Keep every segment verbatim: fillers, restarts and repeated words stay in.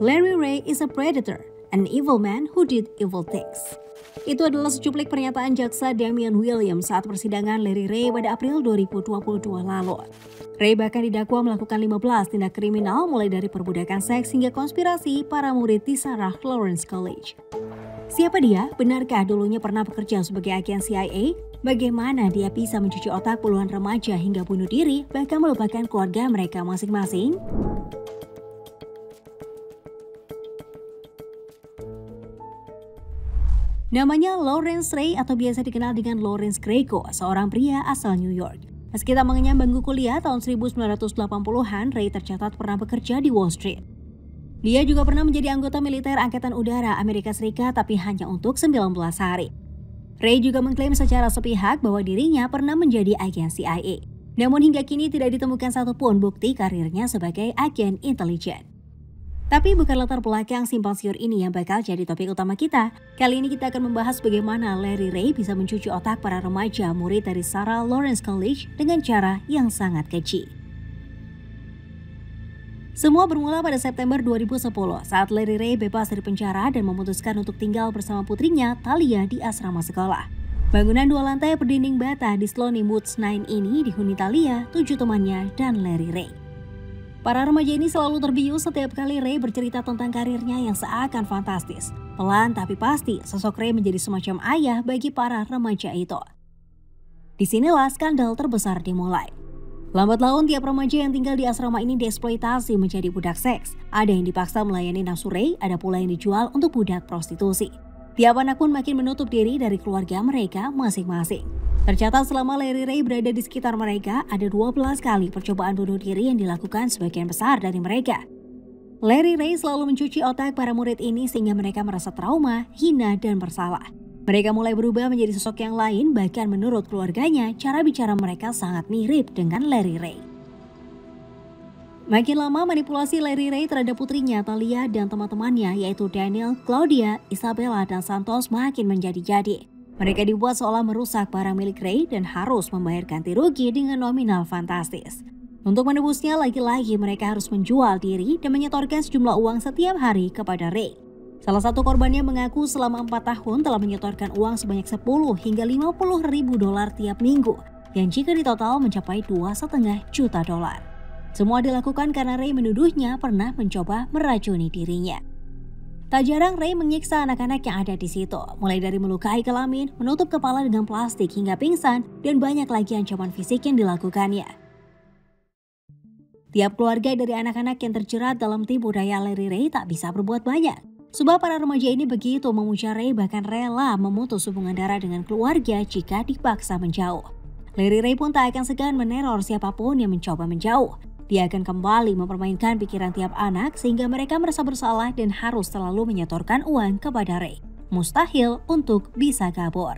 Larry Ray is a predator, an evil man who did evil things. Itu adalah secuplik pernyataan jaksa Damian Williams saat persidangan Larry Ray pada April dua ribu dua puluh dua lalu. Ray bahkan didakwa melakukan lima belas tindak kriminal mulai dari perbudakan seks hingga konspirasi para murid di Sarah Lawrence College. Siapa dia? Benarkah dulunya pernah bekerja sebagai agen C I A? Bagaimana dia bisa mencuci otak puluhan remaja hingga bunuh diri, bahkan melupakan keluarga mereka masing-masing? Namanya Lawrence Ray atau biasa dikenal dengan Lawrence Greco, seorang pria asal New York. Meski tak mengenyam bangku kuliah tahun seribu sembilan ratus delapan puluhan, Ray tercatat pernah bekerja di Wall Street. Dia juga pernah menjadi anggota militer Angkatan Udara Amerika Serikat tapi hanya untuk sembilan belas hari. Ray juga mengklaim secara sepihak bahwa dirinya pernah menjadi agen C I A. Namun hingga kini tidak ditemukan satupun bukti karirnya sebagai agen intelijen. Tapi bukan latar belakang simpang siur ini yang bakal jadi topik utama kita. Kali ini kita akan membahas bagaimana Larry Ray bisa mencuci otak para remaja murid dari Sarah Lawrence College dengan cara yang sangat keji. Semua bermula pada September dua ribu sepuluh saat Larry Ray bebas dari penjara dan memutuskan untuk tinggal bersama putrinya Talia di asrama sekolah. Bangunan dua lantai berdinding bata di Sloane Woods sembilan ini dihuni Talia, tujuh temannya, dan Larry Ray. Para remaja ini selalu terbius setiap kali Ray bercerita tentang karirnya yang seakan fantastis. Pelan tapi pasti, sosok Ray menjadi semacam ayah bagi para remaja itu. Disinilah skandal terbesar dimulai. Lambat laun tiap remaja yang tinggal di asrama ini dieksploitasi menjadi budak seks. Ada yang dipaksa melayani nafsu Ray, ada pula yang dijual untuk budak prostitusi. Tiap anak pun makin menutup diri dari keluarga mereka masing-masing. Tercatat selama Larry Ray berada di sekitar mereka, ada dua belas kali percobaan bunuh diri yang dilakukan sebagian besar dari mereka. Larry Ray selalu mencuci otak para murid ini sehingga mereka merasa trauma, hina, dan bersalah. Mereka mulai berubah menjadi sosok yang lain, bahkan menurut keluarganya, cara bicara mereka sangat mirip dengan Larry Ray. Makin lama manipulasi Larry Ray terhadap putrinya Talia dan teman-temannya yaitu Daniel, Claudia, Isabella, dan Santos makin menjadi-jadi. Mereka dibuat seolah merusak barang milik Ray dan harus membayar ganti rugi dengan nominal fantastis. Untuk menebusnya lagi-lagi mereka harus menjual diri dan menyetorkan sejumlah uang setiap hari kepada Ray. Salah satu korbannya mengaku selama empat tahun telah menyetorkan uang sebanyak sepuluh hingga lima puluh ribu dolar tiap minggu, yang jika ditotal mencapai dua koma lima juta dolar. Semua dilakukan karena Ray menuduhnya pernah mencoba meracuni dirinya. Tak jarang Ray menyiksa anak-anak yang ada di situ, mulai dari melukai kelamin, menutup kepala dengan plastik hingga pingsan, dan banyak lagi ancaman fisik yang dilakukannya. Tiap keluarga dari anak-anak yang terjerat dalam tipu daya Larry Ray tak bisa berbuat banyak. Sebab para remaja ini begitu memuja Ray bahkan rela memutus hubungan darah dengan keluarga jika dipaksa menjauh. Larry Ray pun tak akan segan meneror siapapun yang mencoba menjauh. Dia akan kembali mempermainkan pikiran tiap anak sehingga mereka merasa bersalah dan harus selalu menyetorkan uang kepada Ray. Mustahil untuk bisa kabur.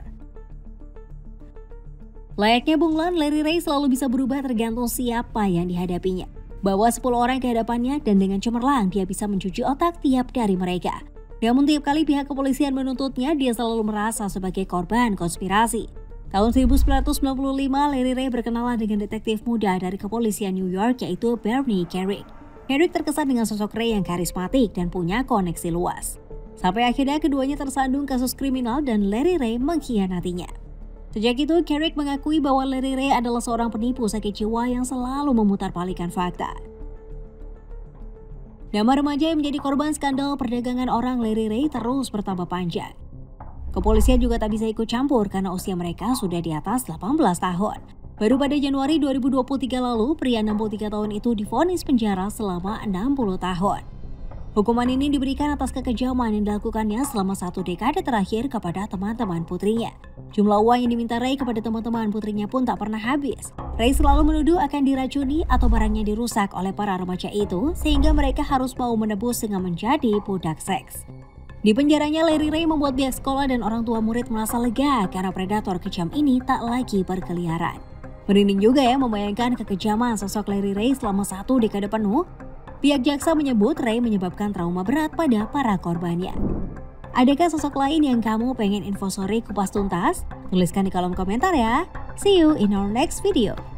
Layaknya bunglon, Larry Ray selalu bisa berubah tergantung siapa yang dihadapinya. Bawa sepuluh orang ke hadapannya dan dengan cemerlang dia bisa mencuci otak tiap dari mereka. Namun tiap kali pihak kepolisian menuntutnya, dia selalu merasa sebagai korban konspirasi. Tahun seribu sembilan ratus sembilan puluh lima, Larry Ray berkenalan dengan detektif muda dari kepolisian New York yaitu Bernie Kerik. Kerik terkesan dengan sosok Ray yang karismatik dan punya koneksi luas. Sampai akhirnya keduanya tersandung kasus kriminal dan Larry Ray mengkhianatinya. Sejak itu, Kerik mengakui bahwa Larry Ray adalah seorang penipu sakit jiwa yang selalu memutarbalikkan fakta. Nama remaja yang menjadi korban skandal perdagangan orang Larry Ray terus bertambah panjang. Kepolisian juga tak bisa ikut campur karena usia mereka sudah di atas delapan belas tahun. Baru pada Januari dua ribu dua puluh tiga lalu, pria enam puluh tiga tahun itu divonis penjara selama enam puluh tahun. Hukuman ini diberikan atas kekejaman yang dilakukannya selama satu dekade terakhir kepada teman-teman putrinya. Jumlah uang yang diminta Ray kepada teman-teman putrinya pun tak pernah habis. Ray selalu menuduh akan diracuni atau barangnya dirusak oleh para remaja itu sehingga mereka harus mau menebus dengan menjadi budak seks. Di penjaranya, Larry Ray membuat pihak sekolah dan orang tua murid merasa lega karena predator kejam ini tak lagi berkeliaran. Merinding juga ya membayangkan kekejaman sosok Larry Ray selama satu dekade penuh. Pihak jaksa menyebut Ray menyebabkan trauma berat pada para korbannya. Adakah sosok lain yang kamu pengen info sore kupas tuntas? Tuliskan di kolom komentar ya. See you in our next video.